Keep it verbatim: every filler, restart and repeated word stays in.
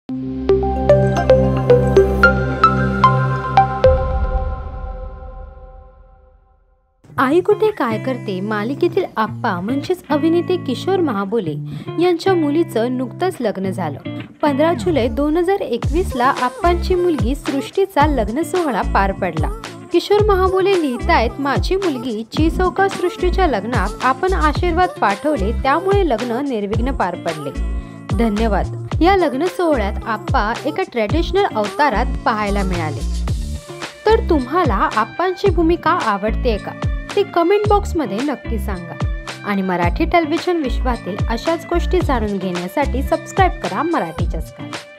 आई कुठे काय करते मालिकेतील आप्पा म्हणजेच अभिनेते किशोर महाबोले यांच्या मुलीचं नुकतंच लग्न झालं। पंधरा जुलै दोन हजार एकवीस ला आप्पांची मुलगी सृष्टीचा लग्न सोहळा पार पडला। किशोर महाबोले लिहितायत, माझी मुलगी चिचौका सृष्टीच्या लग्नात आपण आशीर्वाद पाठवले, त्यामुळे लग्न निर्विघ्न पार पडले। धन्यवाद। या लग्न सोहळ्यात आप्पा एका ट्रेडिशनल अवतारात पाहायला मिळाले। तर तुम्हाला आप्पांची भूमिका आवडते का ते कमेंट बॉक्समध्ये नक्की सांगा। आणि मराठी टेलिव्हिजन विश्वातील अशाच गोष्टी जाणून घेण्यासाठी सबस्क्राईब करा मराठी चस्का।